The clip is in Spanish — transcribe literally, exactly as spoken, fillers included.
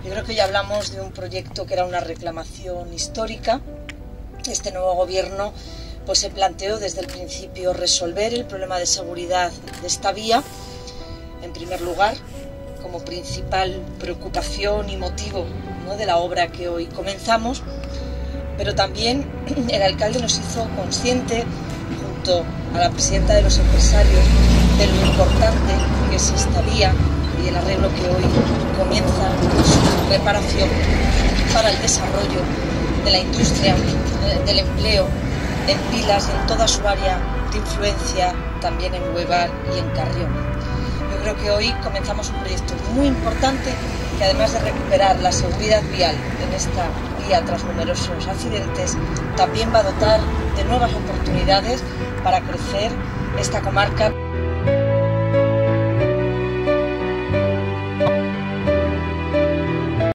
Yo creo que hoy hablamos de un proyecto que era una reclamación histórica. Este nuevo gobierno pues, se planteó desde el principio resolver el problema de seguridad de esta vía, en primer lugar, como principal preocupación y motivo, ¿no?, de la obra que hoy comenzamos, pero también el alcalde nos hizo consciente, junto a la presidenta de los empresarios, de lo importante que es esta vía y el arreglo que hoy comienza su reparación para el desarrollo de la industria, del empleo en Pilas y en toda su área de influencia, también en Huevar y en Carrión. Yo creo que hoy comenzamos un proyecto muy importante que, además de recuperar la seguridad vial en esta vía tras numerosos accidentes, también va a dotar de nuevas oportunidades para crecer esta comarca.